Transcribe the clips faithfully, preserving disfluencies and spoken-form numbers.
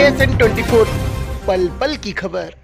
S N twenty four, पल पल की खबर।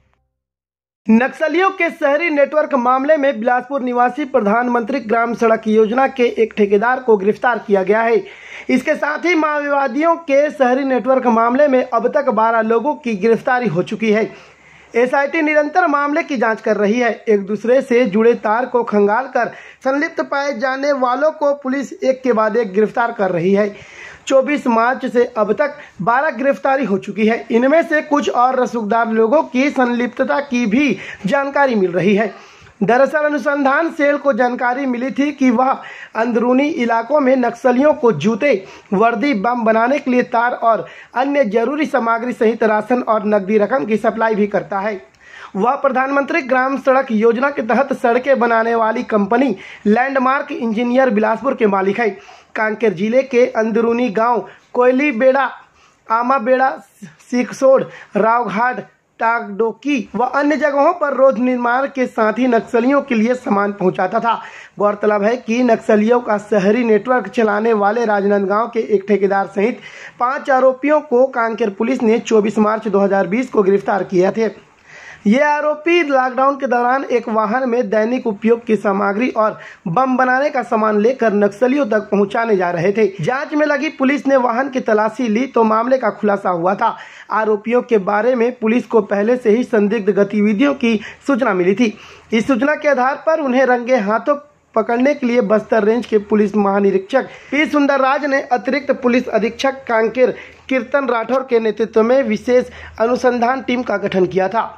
नक्सलियों के शहरी नेटवर्क मामले में बिलासपुर निवासी प्रधानमंत्री ग्राम सड़क योजना के एक ठेकेदार को गिरफ्तार किया गया है। इसके साथ ही माओवादियों के शहरी नेटवर्क मामले में अब तक बारह लोगों की गिरफ्तारी हो चुकी है। एस आई टी निरंतर मामले की जांच कर रही है। एक दूसरे से जुड़े तार को खंगालकर संलिप्त पाए जाने वालों को पुलिस एक के बाद एक गिरफ्तार कर रही है। चौबीस मार्च से अब तक बारह गिरफ्तारी हो चुकी है। इनमें से कुछ और रसूखदार लोगों की संलिप्तता की भी जानकारी मिल रही है। दरअसल अनुसंधान सेल को जानकारी मिली थी कि वह अंदरूनी इलाकों में नक्सलियों को जूते, वर्दी, बम बनाने के लिए तार और अन्य जरूरी सामग्री सहित राशन और नकदी रकम की सप्लाई भी करता है। वह प्रधानमंत्री ग्राम सड़क योजना के तहत सड़कें बनाने वाली कंपनी लैंडमार्क इंजीनियर बिलासपुर के मालिक है। कांकेर जिले के अंदरूनी गांव कोयली बेड़ा, आमा बेड़ा, सिकसोड़, रावघाट, टागडोकी व अन्य जगहों पर रोड निर्माण के साथ ही नक्सलियों के लिए सामान पहुंचाता था। गौरतलब है कि नक्सलियों का शहरी नेटवर्क चलाने वाले राजनांदगांव के एक ठेकेदार सहित पांच आरोपियों को कांकेर पुलिस ने चौबीस मार्च दो हज़ार बीस को गिरफ्तार किया थे। ये आरोपी लॉकडाउन के दौरान एक वाहन में दैनिक उपयोग की सामग्री और बम बनाने का सामान लेकर नक्सलियों तक पहुंचाने जा रहे थे। जांच में लगी पुलिस ने वाहन की तलाशी ली तो मामले का खुलासा हुआ था। आरोपियों के बारे में पुलिस को पहले से ही संदिग्ध गतिविधियों की सूचना मिली थी। इस सूचना के आधार पर उन्हें रंगे हाथों पकड़ने के लिए बस्तर रेंज के पुलिस महानिरीक्षक पी सुंदर राज ने अतिरिक्त पुलिस अधीक्षक कांकेर कीर्तन राठौर के नेतृत्व में विशेष अनुसंधान टीम का गठन किया था।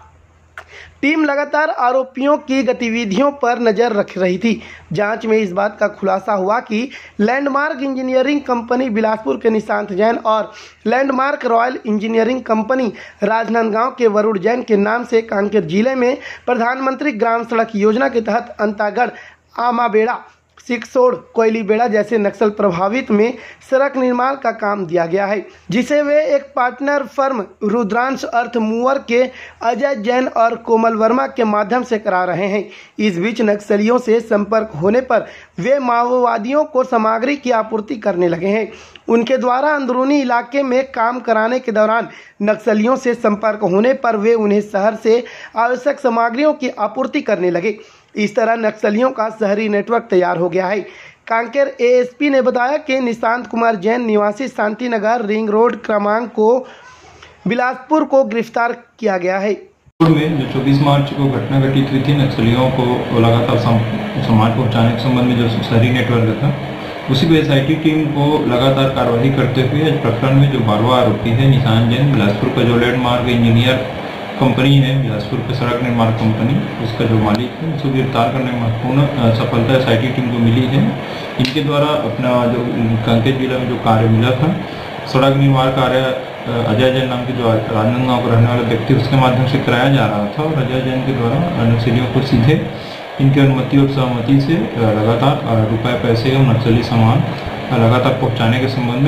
टीम लगातार आरोपियों की गतिविधियों पर नजर रख रही थी। जांच में इस बात का खुलासा हुआ कि लैंडमार्क इंजीनियरिंग कंपनी बिलासपुर के निशांत जैन और Landmark Royal Engineering Company Rajnandgaon के वरुण जैन के नाम से कांकेर जिले में प्रधानमंत्री ग्राम सड़क योजना के तहत अंतागढ़, आमाबेड़ा, सिकसोड़, कोयली बेड़ा जैसे नक्सल प्रभावित में सड़क निर्माण का काम दिया गया है, जिसे वे एक partner firm Rudransh Earth Mover के अजय जैन और कोमल वर्मा के माध्यम से करा रहे हैं। इस बीच नक्सलियों से संपर्क होने पर वे माओवादियों को सामग्री की आपूर्ति करने लगे हैं। उनके द्वारा अंदरूनी इलाके में काम कराने के दौरान नक्सलियों से संपर्क होने पर वे उन्हें शहर से आवश्यक सामग्रियों की आपूर्ति करने लगे। इस तरह नक्सलियों का शहरी नेटवर्क तैयार हो गया है। कांकेर ए एस पी ने बताया कि निशांत कुमार जैन निवासी शांति नगर रिंग रोड क्रमांक को बिलासपुर को गिरफ्तार किया गया है। में जो चौबीस मार्च को घटना घटित हुई थी, नक्सलियों को लगातार सामान पहुंचाने के संबंध में जो शहरी नेटवर्क था, उसी पर एस आई टी टीम को लगातार कार्रवाई करते हुए इस प्रकरण में जो बारहवां आरोपी है निशांत जैन, बिलासपुर का जो लैंडमार्क इंजीनियर कंपनी है, बिलासपुर के सड़क निर्माण कंपनी, उसका जो मालिक है, उसको गिरफ्तार करने में महत्वपूर्ण सफलता एस आई टी टीम को मिली है। इनके द्वारा अपना जो कांकेर जिला में जो कार्य मिला था, सड़क निर्माण कार्य अजय जैन नाम के जो राजनांदगांव का रहने वाला व्यक्ति, उसके माध्यम से कराया जा रहा था और अजय जैन के द्वारा नक्सलियों को सीधे इनकी अनुमति और सहमति से लगातार रुपये, पैसे और नक्सली सामान लगातार पहुँचाने के संबंध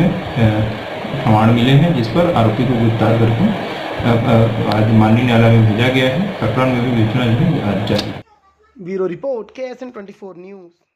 में प्रमाण मिले हैं, जिस पर आरोपी को गिरफ्तार करके आज माननीय न्यायालय में भेजा गया है। प्रकरण में भी विवेचना जारी। ब्यूरो रिपोर्ट के S N twenty four news.